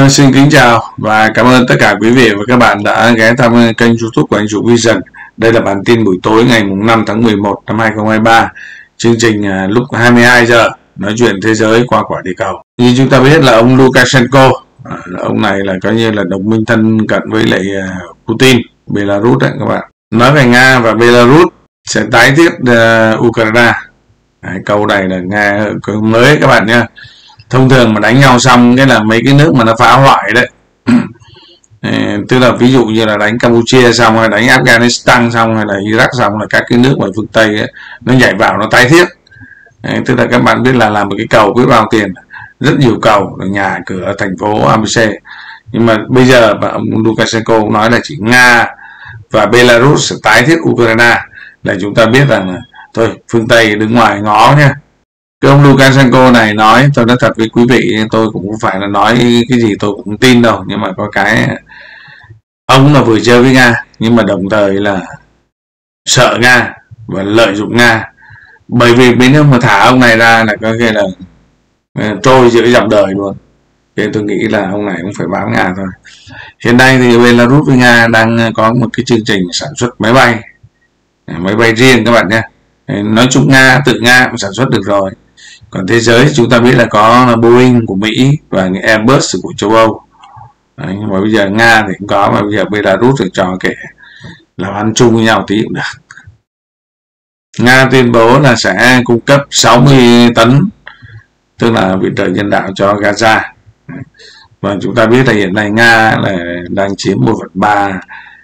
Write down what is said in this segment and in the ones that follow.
Xin kính chào và cảm ơn tất cả quý vị và các bạn đã ghé thăm kênh YouTube của anh Chủ Vision. Đây là bản tin buổi tối ngày 5 tháng 11 năm 2023. Chương trình lúc 22 giờ nói chuyện thế giới qua quả địa cầu. Như chúng ta biết là ông Lukashenko, ông này là coi như là đồng minh thân cận với lại Putin, Belarus đấy các bạn. Nói về Nga và Belarus sẽ tái thiết Ukraine. Câu này là Nga mới các bạn nhé. Thông thường mà đánh nhau xong cái là mấy cái nước mà nó phá hoại đấy tức là ví dụ như là đánh Campuchia xong hay đánh Afghanistan xong hay là Iraq xong là các cái nước ở phương Tây ấy, nó nhảy vào nó tái thiết. Tức là các bạn biết là làm một cái cầu biết bao tiền, rất nhiều cầu, nhà cửa, thành phố ABC. Nhưng mà bây giờ ông Lukashenko nói là chỉ Nga và Belarus tái thiết Ukraine, là chúng ta biết rằng là thôi phương Tây đứng ngoài ngó nhé. Cái ông Lukashenko này nói, tôi nói thật với quý vị, tôi cũng không phải là nói cái gì tôi cũng tin đâu, nhưng mà có cái ông là vừa chơi với Nga nhưng mà đồng thời là sợ Nga và lợi dụng Nga, bởi vì nếu mà thả ông này ra là có nghĩa là trôi giữa dòng đời luôn. Thế tôi nghĩ là ông này cũng phải bám Nga thôi. Hiện nay thì Belarus với Nga đang có một cái chương trình sản xuất máy bay riêng các bạn nhé. Nói chung Nga tự Nga cũng sản xuất được rồi, còn thế giới chúng ta biết là có Boeing của Mỹ và Airbus của châu Âu. Đấy, mà bây giờ Nga thì cũng có, mà bây giờ Belarus thì cho kể làm ăn chung với nhau tí cũng được. Nga tuyên bố là sẽ cung cấp 60 tấn tức là viện trợ nhân đạo cho Gaza. Và chúng ta biết là hiện nay Nga là đang chiếm 1/3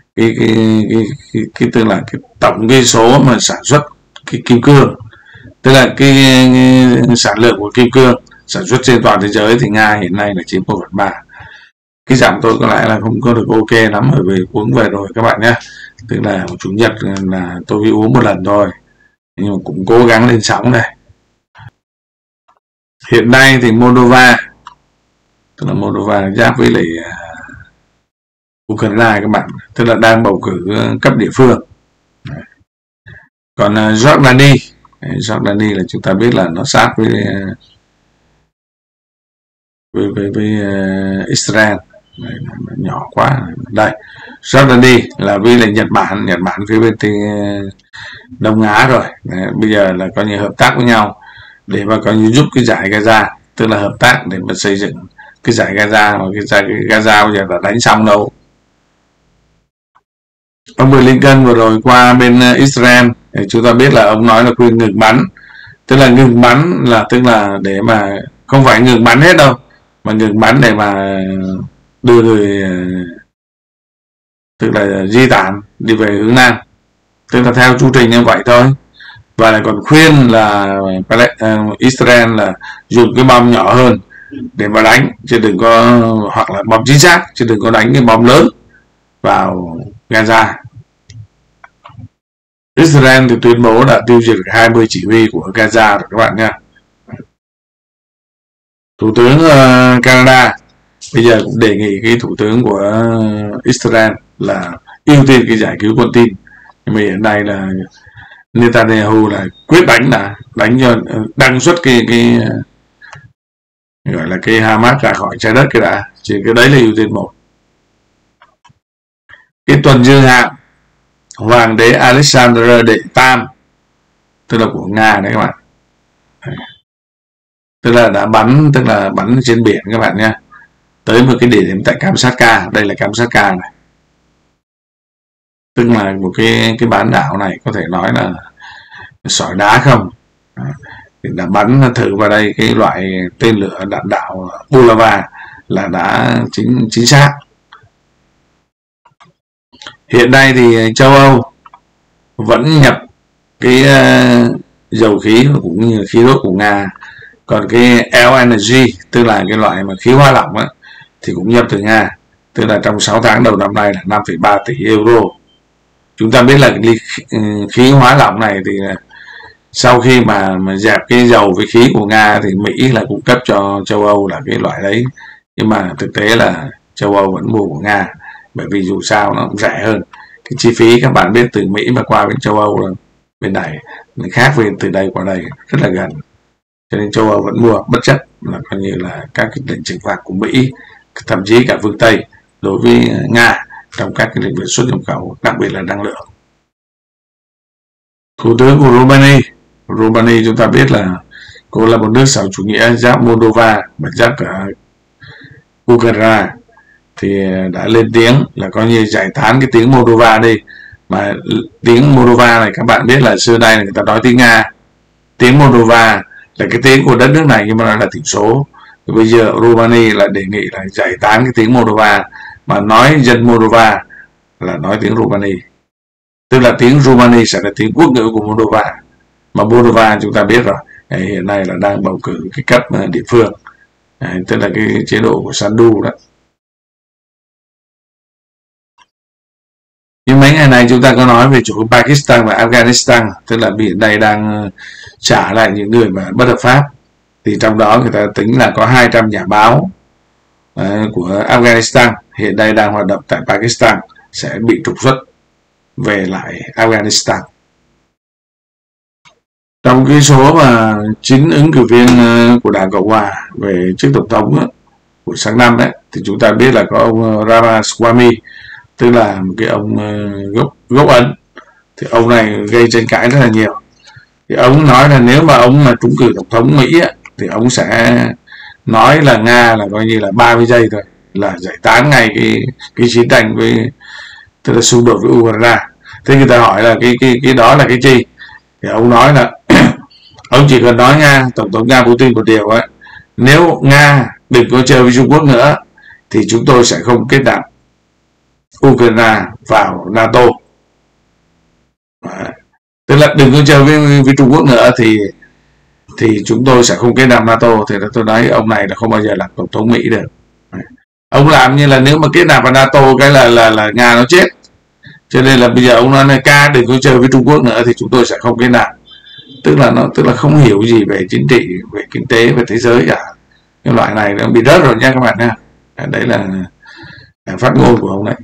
cái tức là cái tổng cái số mà sản xuất cái kim cương, tức là cái sản lượng của kim cương sản xuất trên toàn thế giới thì Nga hiện nay là chiếm 1/3. Cái giảm tôi có lẽ là không có được ok lắm, bởi vì uống về rồi các bạn nhé. Tức là chủ nhật là tôi uống một lần thôi, nhưng mà cũng cố gắng lên sóng đây. Hiện nay thì Moldova, tức là Moldova giáp với lại Ukraine các bạn, tức là đang bầu cử cấp địa phương. Còn Jordani là chúng ta biết là nó sát với Israel. Đấy, nhỏ quá đây. Jordani là với lại Nhật Bản phía bên Đông Á rồi. Đấy, bây giờ là coi như hợp tác với nhau để mà coi như giúp cái giải Gaza, tức là hợp tác để mà xây dựng cái giải Gaza, mà cái giải Gaza bây giờ đã đánh xong đâu. Ông Blinken vừa rồi qua bên Israel, chúng ta biết là ông nói là khuyên ngừng bắn, tức là ngừng bắn là tức là để mà không phải ngừng bắn hết đâu, mà ngừng bắn để mà đưa người tức là di tản đi về hướng Nam, tức là theo chu trình như vậy thôi. Và lại còn khuyên là Israel là dùng cái bom nhỏ hơn để mà đánh, chứ đừng có, hoặc là bom chính xác, chứ đừng có đánh cái bom lớn vào Gaza. Israel thì tuyên bố là tiêu diệt 20 chỉ huy của Gaza rồi các bạn nha. Thủ tướng Canada bây giờ cũng đề nghị cái thủ tướng của Israel là ưu tiên cái giải cứu con tin. Nhưng mà hiện nay là Netanyahu là quyết đánh cho đăng xuất cái gọi là cái Hamas ra khỏi trái đất cái đã, chỉ cái đấy là ưu tiên một. Cái tuần dương hạm Hoàng đế Alexander đệ Tam, tức là của Nga đấy các bạn, tức là đã bắn trên biển các bạn nha, tới một cái địa điểm tại Kamchatka. Đây là Kamchatka này, tức là một cái bán đảo này có thể nói là sỏi đá không, thì đã bắn thử vào đây cái loại tên lửa đạn đạo Bulava là đã chính xác. Hiện nay thì châu Âu vẫn nhập cái dầu khí cũng như khí đốt của Nga, còn cái LNG tức là cái loại mà khí hóa lỏng ấy, thì cũng nhập từ Nga, tức là trong 6 tháng đầu năm nay là 5,3 tỷ euro. Chúng ta biết là cái khí hóa lỏng này thì sau khi mà dẹp cái dầu với khí của Nga thì Mỹ là cung cấp cho châu Âu là cái loại đấy, nhưng mà thực tế là châu Âu vẫn mua của Nga, bởi vì dù sao nó cũng rẻ hơn. Cái chi phí các bạn biết từ Mỹ mà qua bên châu Âu là bên này khác với từ đây qua đây rất là gần, cho nên châu Âu vẫn mua bất chấp là coi như là các cái lệnh trừng phạt của Mỹ thậm chí cả phương Tây đối với Nga trong các cái lĩnh vực xuất nhập khẩu, đặc biệt là năng lượng. Thủ tướng của Romania chúng ta biết là cô là một nước xã chủ nghĩa giáp Moldova và giáp cả Ukraine, thì đã lên tiếng là coi như giải tán cái tiếng Moldova đi. Mà tiếng Moldova này các bạn biết là xưa nay người ta nói tiếng Nga, tiếng Moldova là cái tiếng của đất nước này nhưng mà nó là thiểu số. Thì bây giờ Romania là đề nghị là giải tán cái tiếng Moldova mà nói dân Moldova là nói tiếng Romania, tức là tiếng Romania sẽ là tiếng quốc ngữ của Moldova. Mà Moldova chúng ta biết rồi, hiện nay là đang bầu cử cái cấp địa phương, tức là cái chế độ của Sandu đó. Nhưng mấy ngày này chúng ta có nói về chỗ Pakistan và Afghanistan, tức là biển đây đang trả lại những người mà bất hợp pháp. Thì trong đó người ta tính là có 200 nhà báo của Afghanistan hiện nay đang hoạt động tại Pakistan sẽ bị trục xuất về lại Afghanistan. Trong cái số mà 9 ứng cử viên của Đảng Cộng Hòa về chức tổng thống của sáng năm đấy, thì chúng ta biết là có ông Ramaswamy, tức là một cái ông gốc Ấn. Thì ông này gây tranh cãi rất là nhiều. Thì ông nói là nếu mà ông mà trúng cử tổng thống Mỹ thì ông sẽ nói là Nga là coi như là 30 giây thôi là giải tán ngay cái chiến tranh với, tức là xung đột với Ukraine. Thế người ta hỏi là cái đó là cái gì? Thì ông nói là ông chỉ cần nói tổng thống Nga Putin một điều ấy, nếu Nga đừng có chơi với Trung Quốc nữa thì chúng tôi sẽ không kết nạp Ukraine vào NATO. Tức là đừng có chơi với Trung Quốc nữa thì chúng tôi sẽ không kết nạp NATO. Thì tôi nói ông này là không bao giờ làm tổng thống Mỹ được. Ông làm như là nếu mà kết nạp vào NATO cái là Nga nó chết. Cho nên là bây giờ ông nói là đừng có chơi với Trung Quốc nữa thì chúng tôi sẽ không kết nạp. Tức là không hiểu gì về chính trị, về kinh tế, về thế giới cả. Cái loại này nó bị rớt rồi nha các bạn nha. Đấy là phát ngôn của ông đấy.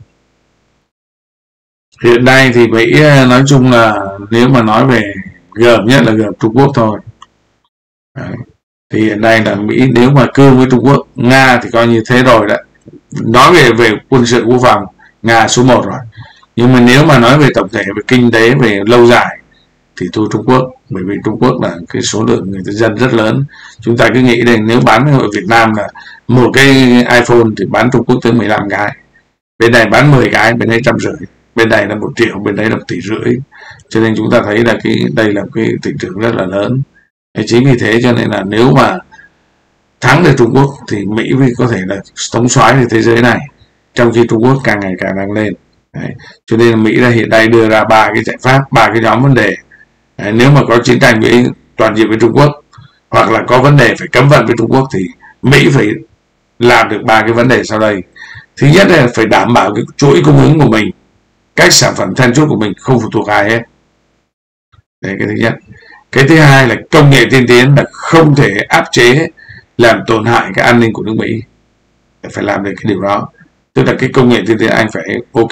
Hiện nay thì Mỹ nói chung là nếu mà nói về gờm nhất là gờm Trung Quốc thôi. Đấy. Thì hiện nay là Mỹ nếu mà cương với Trung Quốc, Nga thì coi như thế rồi đấy. Nói về quân sự quốc phòng, Nga số 1 rồi. Nhưng mà nếu mà nói về tổng thể, về kinh tế, về lâu dài thì thua Trung Quốc. Bởi vì Trung Quốc là cái số lượng người dân rất lớn. Chúng ta cứ nghĩ rằng nếu bán ở Việt Nam là một cái iPhone thì bán Trung Quốc tới 15 cái. Bên này bán 10 cái, bên đấy 150. Bên này là 1 triệu, bên đấy là 1,5 tỷ. Cho nên chúng ta thấy là đây là cái thị trường rất là lớn. Chính vì thế cho nên là nếu mà thắng được Trung Quốc thì Mỹ có thể là thống soái về thế giới này, trong khi Trung Quốc càng ngày càng đang lên. Đấy. Cho nên là Mỹ là hiện nay đưa ra 3 cái giải pháp, 3 cái nhóm vấn đề. Đấy. Nếu mà có chiến tranh với toàn diện với Trung Quốc hoặc là có vấn đề phải cấm vận với Trung Quốc thì Mỹ phải làm được 3 cái vấn đề sau đây. Thứ nhất là phải đảm bảo cái chuỗi cung ứng của mình, các sản phẩm then chốt của mình không phụ thuộc ai hết. Đấy, cái thứ nhất. Cái thứ hai là công nghệ tiên tiến là không thể áp chế làm tổn hại cái an ninh của nước Mỹ. Phải làm được cái điều đó. Tức là cái công nghệ tiên tiến anh phải ok,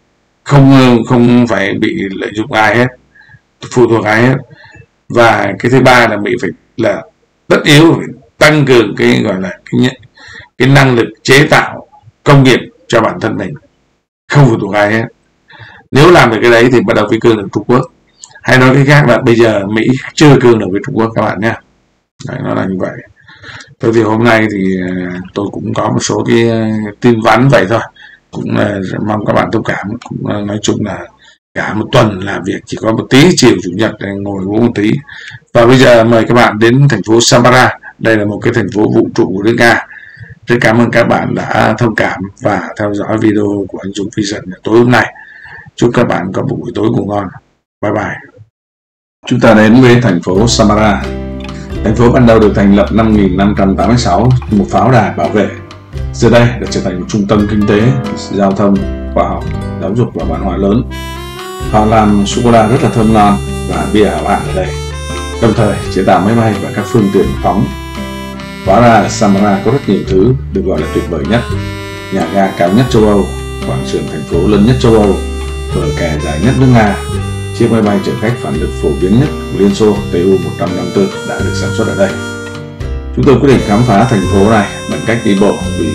không phải bị lợi dụng ai hết, phụ thuộc ai hết. Và cái thứ ba là Mỹ phải là tất yếu phải tăng cường cái gọi là cái năng lực chế tạo công nghiệp cho bản thân mình, không phụ thuộc ai hết. Nếu làm được cái đấy thì bắt đầu phải cương được Trung Quốc. Hay nói cái khác là bây giờ Mỹ chưa cương được với Trung Quốc các bạn nhé. Đấy, nó là như vậy. Thôi thì hôm nay thì tôi cũng có một số cái tin vắn vậy thôi. Cũng mong các bạn thông cảm. Cũng nói chung là cả một tuần làm việc chỉ có một tí, chiều chủ nhật ngồi uống một tí. Và bây giờ mời các bạn đến thành phố Samara. Đây là một cái thành phố vũ trụ của nước Nga. Rất cảm ơn các bạn đã thông cảm và theo dõi video của anh Dũng Vision tối hôm nay. Chúc các bạn có một buổi tối ngủ ngon. Bye bye. Chúng ta đến với thành phố Samara. Thành phố ban đầu được thành lập năm 1586, một pháo đài bảo vệ. Giờ đây đã trở thành một trung tâm kinh tế, giao thông, khoa học, giáo dục và văn hóa lớn. Họ làm sô-cô-la rất là thơm ngon và bia hảo hạng ở đây. Đồng thời chế tạo máy bay và các phương tiện phóng. Hóa ra Samara có rất nhiều thứ được gọi là tuyệt vời nhất. Nhà ga cao nhất châu Âu, quảng trường thành phố lớn nhất châu Âu, bờ kè dài nhất nước Nga, chiếc máy bay chở khách phản lực phổ biến nhất của Liên Xô Tu-154 đã được sản xuất ở đây. Chúng tôi quyết định khám phá thành phố này bằng cách đi bộ vì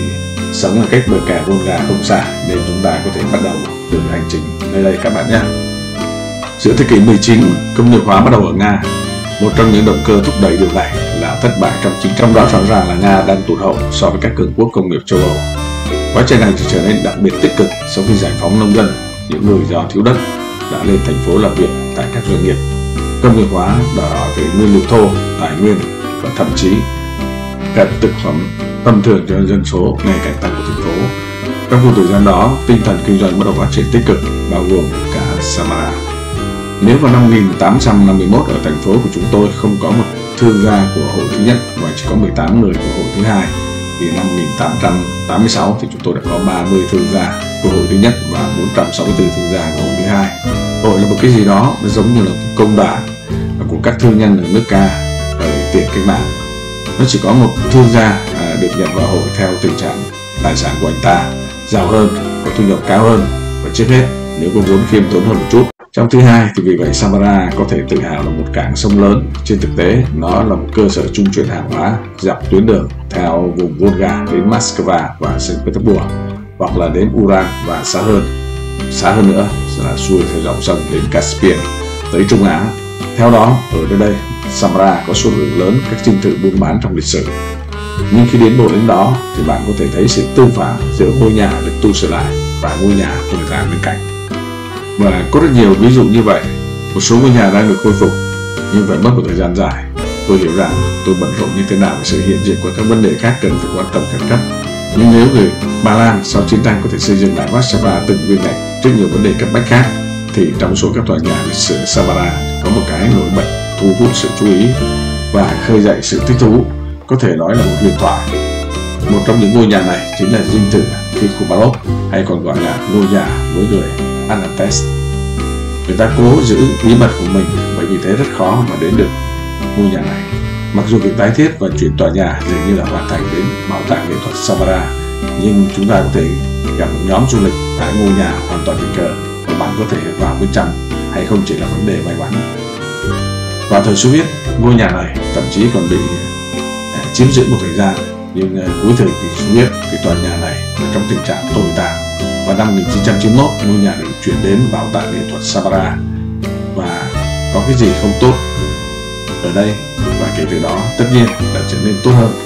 sống ở cách bờ kè Volga không xa, nên chúng ta có thể bắt đầu được hành trình nơi đây các bạn nhé. Giữa thế kỷ 19, công nghiệp hóa bắt đầu ở Nga. Một trong những động cơ thúc đẩy điều này là thất bại trong chiến tranh. Rõ ràng là Nga đang tụt hậu so với các cường quốc công nghiệp châu Âu. Quá trình này trở nên đặc biệt tích cực sau khi giải phóng nông dân. Những người do thiếu đất đã lên thành phố làm việc tại các doanh nghiệp. Công nghiệp hóa đòi hỏi về nguyên liệu thô, tài nguyên và thậm chí các thực phẩm tầm thường cho dân số ngày càng tăng của thành phố. Trong khoảng thời gian đó, tinh thần kinh doanh bắt đầu phát triển tích cực, bao gồm cả Samara. Nếu vào năm 1851 ở thành phố của chúng tôi không có một thương gia của hội thứ nhất và chỉ có 18 người của hội thứ hai, thì năm 1886 thì chúng tôi đã có 30 thương gia của hội thứ nhất và 464 thương gia của hội thứ hai. Hội là một cái gì đó nó giống như là công đoàn của các thương nhân ở nước Ca thời tiền cách mạng. Nó chỉ có một thương gia được nhận vào hội theo tình trạng tài sản của anh ta giàu hơn, có thu nhập cao hơn và trước hết nếu có vốn khiêm tốn hơn một chút. Trong thứ hai thì vì vậy Samara có thể tự hào là một cảng sông lớn. Trên thực tế nó là một cơ sở trung chuyển hàng hóa dọc tuyến đường theo vùng Volga đến Moscow và Saint Petersburg, hoặc là đến Uran và xa hơn nữa là xuôi theo dòng sông đến Caspian tới Trung Á. Theo đó ở nơi đây Samara có số lượng lớn các dinh thự buôn bán trong lịch sử. Nhưng khi đến bộ đến đó thì bạn có thể thấy sự tương phản giữa ngôi nhà được tu sửa lại và ngôi nhà tồi tàn bên cạnh. Và có rất nhiều ví dụ như vậy. Một số ngôi nhà đang được khôi phục nhưng phải mất một thời gian dài. Tôi hiểu rằng tôi bận rộn như thế nào với sự hiện diện của các vấn đề khác cần phải quan tâm khẩn cấp. Nhưng nếu người Ba Lan sau chiến tranh có thể xây dựng lại Warsaw từng viên gạch trước nhiều vấn đề cấp bách khác, thì trong số các tòa nhà lịch sử Samara có một cái nổi bật thu hút sự chú ý và khơi dậy sự thích thú, có thể nói là một huyền thoại. Một trong những ngôi nhà này chính là dinh thự Kikubarov, hay còn gọi là ngôi nhà với người Anantes. Người ta cố giữ bí mật của mình bởi vì thế rất khó mà đến được ngôi nhà này. Mặc dù việc tái thiết và chuyển tòa nhà dường như là hoàn thành đến bảo tàng nghệ thuật Samara, nhưng chúng ta có thể gặp một nhóm du lịch tại ngôi nhà hoàn toàn tình cờ và bạn có thể vào bên trong hay không chỉ là vấn đề may mắn. Vào thời Xô Viết, ngôi nhà này thậm chí còn bị chiếm giữ một thời gian, nhưng cuối thời kỳ Xô Viết thì tòa nhà này trong tình trạng tồi tàn. Vào năm 1991, ngôi nhà được chuyển đến bảo tàng nghệ thuật Samara. Và có cái gì không tốt ở đây, và kể từ đó tất nhiên đã trở nên tốt hơn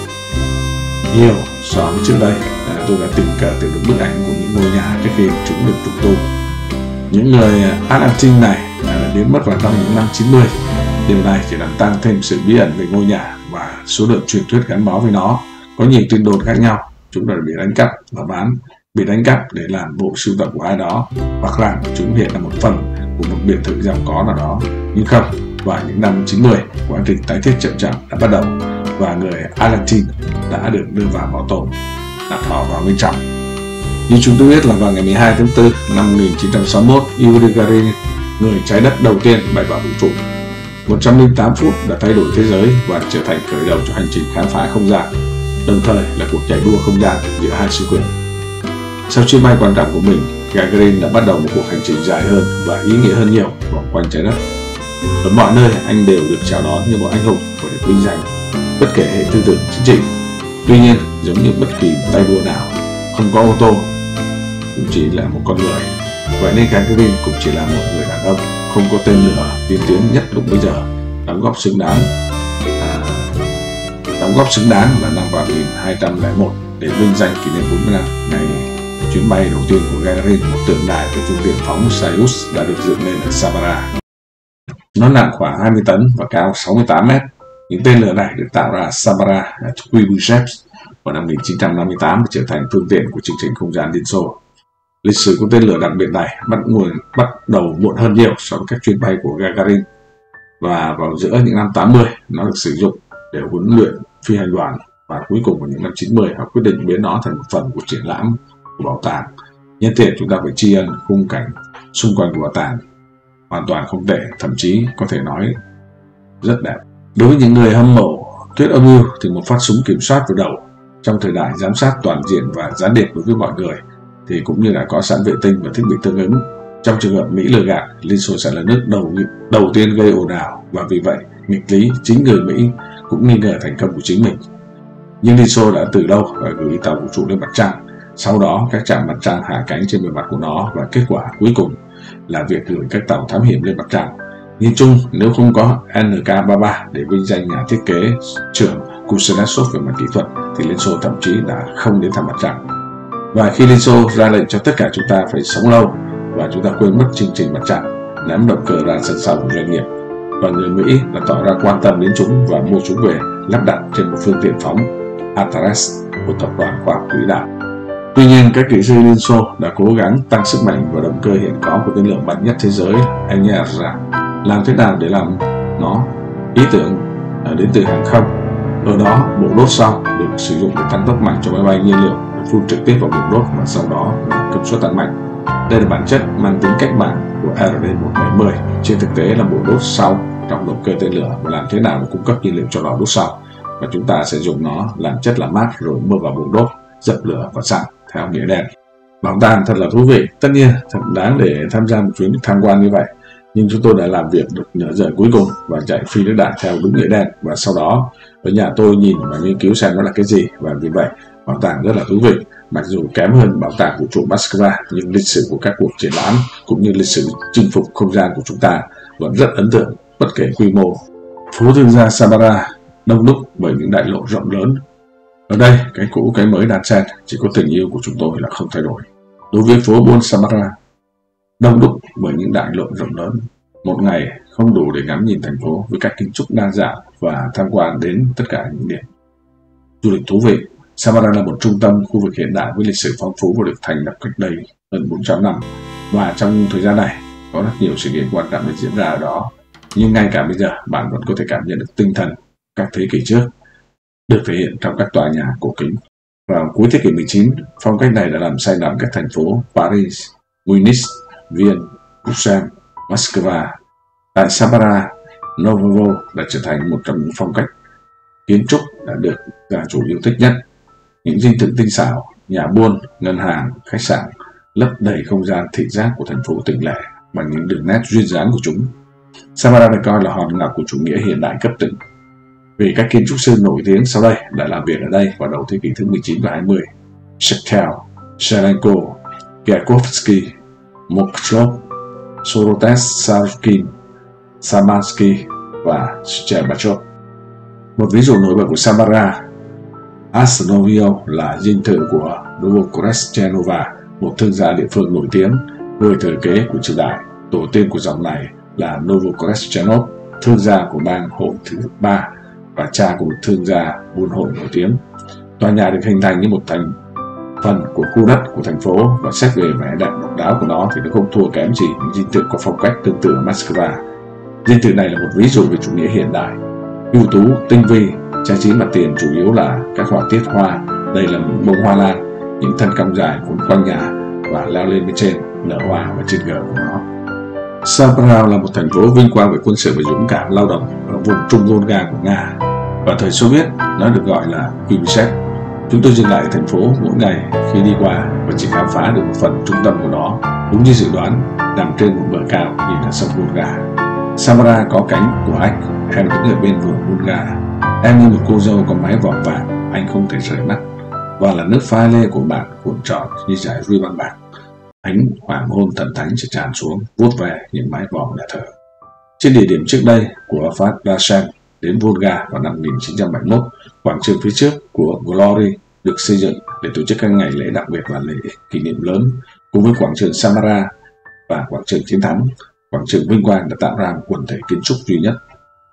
nhiều so với trước đây. Tôi đã tìm được bức ảnh của những ngôi nhà trước khi chúng được trùng tu. Những người Argentine này đã biến mất vào năm những năm 90. Điều này chỉ làm tăng thêm sự bí ẩn về ngôi nhà và số lượng truyền thuyết gắn bó với nó. Có nhiều tin đồn khác nhau. Chúng đã bị đánh cắp và bán, bị đánh cắp để làm bộ sưu tập của ai đó, hoặc là chúng hiện là một phần của một biệt thự giàu có nào đó. Nhưng không, vào những năm 90, quá trình tái thiết chậm chậm đã bắt đầu và người Argentine đã được đưa vào bảo tồn, đặt họ vào bên trong. Như chúng tôi biết là vào ngày 12 tháng 4 năm 1961, Yuri Gagarin, người trái đất đầu tiên bay vào vũ trụ. 108 phút đã thay đổi thế giới và trở thành khởi đầu cho hành trình khám phá không gian, đồng thời là cuộc chạy đua không gian giữa hai siêu quyền. Sau chuyến bay quan trọng của mình, Gagarin đã bắt đầu một cuộc hành trình dài hơn và ý nghĩa hơn nhiều vòng quanh trái đất. Ở mọi nơi, anh đều được chào đón như một anh hùng và được vinh danh, bất kể hệ tư tưởng chính trị. Tuy nhiên, giống như bất kỳ tay đua nào, không có ô tô cũng chỉ là một con người. Vậy nên Gagarin cũng chỉ là một người đàn ông không có tên lửa tiên tiến nhất lúc bấy giờ, đóng góp xứng đáng là năm 1201 để vinh danh kỷ niệm 40 năm ngày chuyến bay đầu tiên của Gagarin. Một tượng đài của phương tiện phóng Soyuz đã được dựng lên ở Samara. Nó nặng khoảng 20 tấn và cao 68 mét. Những tên lửa này được tạo ra Samara Chelyabinsk vào năm 1958 để trở thành phương tiện của chương trình không gian Liên Xô. Lịch sử của tên lửa đặc biệt này bắt đầu muộn hơn nhiều so với các chuyến bay của Gagarin, và vào giữa những năm 80 nó được sử dụng để huấn luyện phi hành đoàn, và cuối cùng vào những năm 90 họ quyết định biến nó thành một phần của triển lãm của bảo tàng. Nhân tiện chúng ta phải tri ân khung cảnh xung quanh của bảo tàng hoàn toàn không tệ, thậm chí có thể nói rất đẹp. Đối với những người hâm mộ thuyết âm mưu thì một phát súng kiểm soát vào đầu trong thời đại giám sát toàn diện và gián điệp đối với mọi người thì cũng như là có sẵn vệ tinh và thiết bị tương ứng. Trong trường hợp Mỹ lừa gạt, Liên Xô sẽ là nước đầu tiên gây ồn ào, và vì vậy nghịch lý chính người Mỹ cũng nghi ngờ thành công của chính mình. Nhưng Liên Xô đã từ lâu gửi tàu vũ trụ lên mặt trăng, Sau đó các trạm mặt trăng hạ cánh trên bề mặt của nó và kết quả cuối cùng là việc gửi các tàu thám hiểm lên mặt trăng. Nhìn chung, nếu không có NK-33 để vinh danh nhà thiết kế trưởng Kuznetsov về mặt kỹ thuật, thì Liên Xô thậm chí đã không đến thăm mặt trăng. Và khi Liên Xô ra lệnh cho tất cả chúng ta phải sống lâu và chúng ta quên mất chương trình mặt trăng, ném động cơ ra sân sau của doanh nghiệp, và người Mỹ đã tỏ ra quan tâm đến chúng và mua chúng về lắp đặt trên một phương tiện phóng Antares của tập đoàn khoa học quỹ đạo. Tuy nhiên, các kỹ sư Liên Xô đã cố gắng tăng sức mạnh và động cơ hiện có của tên lửa mạnh nhất thế giới NR ra. Làm thế nào để làm nó? Ý tưởng đến từ hàng không. Ở đó, bộ đốt sau được sử dụng để tăng tốc mạnh cho máy bay nhiên liệu, phun trực tiếp vào buồng đốt và sau đó công suất tăng mạnh. Đây là bản chất mang tính cách mạng của RD-170. Trên thực tế là bộ đốt sau trong động cơ tên lửa và làm thế nào để cung cấp nhiên liệu cho lò đốt sau. Và chúng ta sẽ dùng nó làm chất làm mát rồi mua vào buồng đốt, dập lửa và sẵn theo nghĩa đen. Bảo tàng thật là thú vị, tất nhiên thật đáng để tham gia một chuyến tham quan như vậy. Nhưng chúng tôi đã làm việc được nửa giờ cuối cùng và chạy phi nước đạn theo đúng nghĩa đen, và sau đó ở nhà tôi nhìn và nghiên cứu xem nó là cái gì, và vì vậy bảo tàng rất là thú vị. Mặc dù kém hơn bảo tàng vũ trụ Moscow, nhưng lịch sử của các cuộc triển lãm cũng như lịch sử chinh phục không gian của chúng ta vẫn rất ấn tượng bất kể quy mô. Phố thương gia Samara đông đúc bởi những đại lộ rộng lớn. Ở đây, cái cũ cái mới đan xen, chỉ có tình yêu của chúng tôi là không thay đổi. Đối với phố buôn Samara, đông đúc bởi những đại lộ rộng lớn, một ngày không đủ để ngắm nhìn thành phố với các kiến trúc đa dạng và tham quan đến tất cả những điểm du lịch thú vị. Samara là một trung tâm khu vực hiện đại với lịch sử phong phú và được thành lập cách đây gần 400 năm. Và trong thời gian này, có rất nhiều sự kiện quan trọng được diễn ra ở đó. Nhưng ngay cả bây giờ, bạn vẫn có thể cảm nhận được tinh thần các thế kỷ trước được thể hiện trong các tòa nhà cổ kính. Vào cuối thế kỷ 19, phong cách này đã làm say đắm các thành phố Paris, Munich, Viên, Bruxelles, Moscow. Tại Samara, Novovo đã trở thành một trong những phong cách kiến trúc đã được gia chủ yêu thích nhất. Những dinh thự tinh xảo, nhà buôn, ngân hàng, khách sạn lấp đầy không gian thị giác của thành phố tỉnh lẻ bằng những đường nét duyên dáng của chúng. Samara được coi là hòn ngọc của chủ nghĩa hiện đại cấp tỉnh, vì các kiến trúc sư nổi tiếng sau đây đã làm việc ở đây vào đầu thế kỷ thứ 19 và 20. Shektel, Shelenko, Gaikovsky, Mokrov, Sorotes, Sarukin, Samansky và Shcherbachov. Một ví dụ nổi bật của Samara, Asnovio, là dinh thự của Novokreschenova, một thương gia địa phương nổi tiếng, người thừa kế của triều đại. Tổ tiên của dòng này là Novokreschenov, thương gia của bang hội thứ 3 và cha của một thương gia buôn hội nổi tiếng. Tòa nhà được hình thành như một thành phần của khu đất của thành phố, và xét về vẻ đẹp độc đáo của nó thì nó không thua kém gì những dinh thự có phong cách tương tự ở Moscow. Dinh thự này là một ví dụ về chủ nghĩa hiện đại, ưu tú, tinh vi, trang trí mặt tiền chủ yếu là các họa tiết hoa. Đây là những bông hoa lan, những thân cong dài cuốn quanh nhà và leo lên bên trên, nở hoa và trên gờ của nó. Samara là một thành phố vinh quang về quân sự và dũng cảm lao động ở vùng Trung Volga của Nga. Vào thời Xô Viết, nó được gọi là Quimshet. Chúng tôi dừng lại ở thành phố mỗi ngày khi đi qua và chỉ khám phá được một phần trung tâm của nó, đúng như dự đoán, nằm trên một bờ cao nhìn ra sông Volga. Samara có cánh của anh, em đứng ở bên vườn Volga. Em như một cô dâu có mái vòng vàng, anh không thể rời mắt. Và là nước pha lê của bạn cuộn tròn như dải ruy băng bạc. Ánh hoàng hôn thần thánh sẽ tràn xuống, vuốt về những mái vòm nhà thờ. Trên địa điểm trước đây của Phát Rashen đến Volga vào năm 1971, quảng trường phía trước của Glory được xây dựng để tổ chức các ngày lễ đặc biệt và lễ kỷ niệm lớn, cùng với quảng trường Samara và quảng trường Chiến thắng. Quảng trường Vinh Quang đã tạo ra một quần thể kiến trúc duy nhất.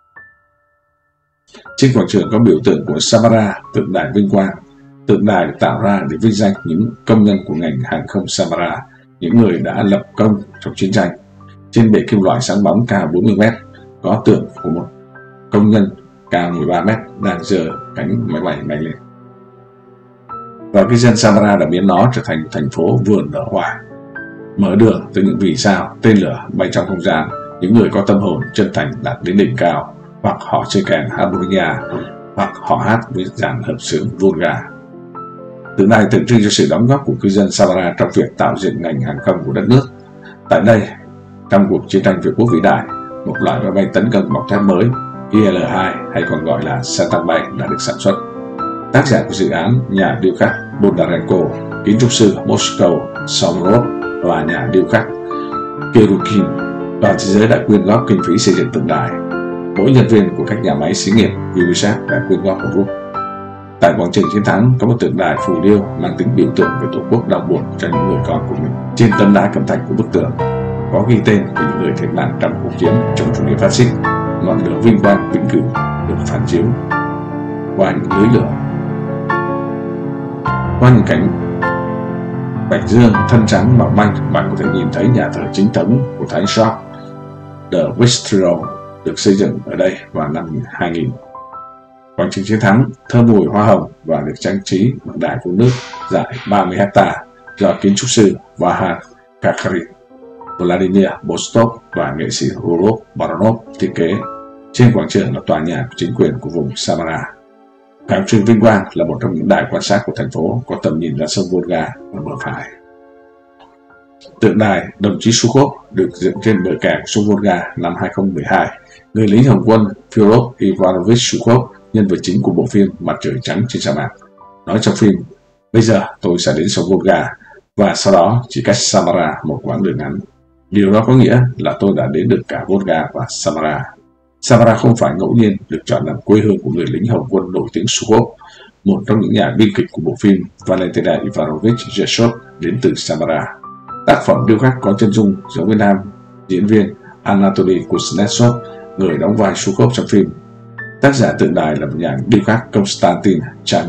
Trên quảng trường có biểu tượng của Samara, tượng đài Vinh Quang. Tượng đài được tạo ra để vinh danh những công nhân của ngành hàng không Samara, những người đã lập công trong chiến tranh. Trên bệ kim loại sáng bóng cao 40 m có tượng của một công nhân cao 13 m đang giơ cánh máy bay bay lên. Và cái dân Samara đã biến nó trở thành một thành phố vườn nở hoa, mở đường từ những vì sao, tên lửa bay trong không gian. Những người có tâm hồn chân thành đạt đến đỉnh cao, hoặc họ chơi kèn harmonia, hoặc họ hát với dàn hợp xướng Volga. Tượng đài tượng trưng cho sự đóng góp của cư dân Samara trong việc tạo dựng ngành hàng không của đất nước. Tại đây, trong cuộc chiến tranh Việt Quốc vĩ đại, một loại máy bay tấn công bọc thép mới, IL-2 hay còn gọi là xe tăng bay đã được sản xuất. Tác giả của dự án, nhà điêu khắc Bondarenko, kiến trúc sư Moscow Samarov và nhà điêu khắc Kerukin. Toàn thế giới đã quyên góp kinh phí xây dựng tượng đài. Mỗi nhân viên của các nhà máy xí nghiệp UNICEF đã quyên góp một rúp. Tại quảng trường Chiến thắng có một tượng đài phù điêu mang tính biểu tượng về tổ quốc đau buồn cho những người con của mình. Trên tấm đá cẩm thạch của bức tượng có ghi tên của những người thiệt mạng trong cuộc chiến chống chủ nghĩa phát xít. Ngọn lửa vinh quang vĩnh cửu được phản chiếu qua những lưới lửa. Qua những cảnh bạch dương thân trắng mỏng manh, bạn có thể nhìn thấy nhà thờ chính thống của Thánh George the Vistro được xây dựng ở đây vào năm 2000. Quảng trường Chiến thắng thơm mùi hoa hồng và được trang trí bằng đài phun nước dài 30 ha do kiến trúc sư Vahan Kakharin, Vladimir Bostov và nghệ sĩ Rolov Baronov thiết kế. Trên quảng trường là tòa nhà của chính quyền của vùng Samara. Quảng trường Vinh Quang là một trong những đài quan sát của thành phố, có tầm nhìn ra sông Volga ở bờ phải. Tượng đài đồng chí Sukhov được dựng trên bờ kè của sông Volga năm 2012. Người lính Hồng quân Fyodor Ivanovich Sukhov, nhân vật chính của bộ phim Mặt trời trắng trên sa mạc, nói trong phim: "Bây giờ tôi sẽ đến sông Volga và sau đó chỉ cách Samara một quãng đường ngắn." Điều đó có nghĩa là tôi đã đến được cả Volga và Samara. Samara không phải ngẫu nhiên được chọn làm quê hương của người lính Hồng quân nổi tiếng Sukhov. Một trong những nhà biên kịch của bộ phim, Valentina Ivanovich Zheshov, đến từ Samara. Tác phẩm điêu khắc có chân dung giống với nam diễn viên Anatoly Kuznetsov, người đóng vai Sukhov trong phim. Tác giả tượng đài là một nhà điêu khắc Konstantin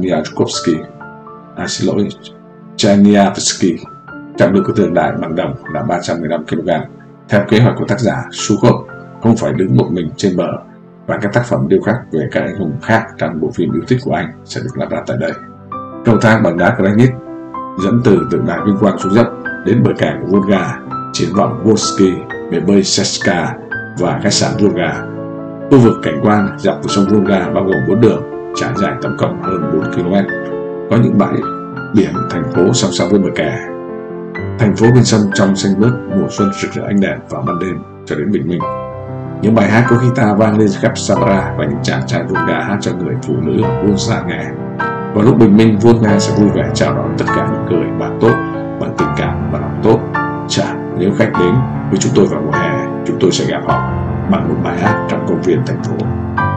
Chernyavsky. Trọng lượng của tượng đài bằng đồng là 315 kg. Theo kế hoạch của tác giả, Sukhov không phải đứng một mình trên bờ, và các tác phẩm điêu khắc về các anh hùng khác trong bộ phim yêu thích của anh sẽ được lắp đặt tại đây. Cầu thang bằng đá granite dẫn từ tượng đài Vinh Quang xuống dốc đến bờ kè của Volga, triển vọng Volsky, bể bơi Seska và khách sạn Volga. Khu vực cảnh quan dọc từ sông Volga bao gồm 4 đường, trải dài tổng cộng hơn 4 km. Có những bãi biển thành phố song song với bờ kè. Thành phố bên sông trong xanh mướt, mùa xuân rực rỡ ánh đèn vào ban đêm cho đến bình minh. Những bài hát có guitar vang lên khắp Samara và những chàng trai Volga hát cho người phụ nữ Volga nghe. Vào lúc bình minh, Volga sẽ vui vẻ chào đón tất cả những người bạn tốt bằng tình cảm và lòng tốt. Chà, nếu khách đến với chúng tôi vào mùa hè, chúng tôi sẽ gặp họ bằng một bài hát trong công viên thành phố.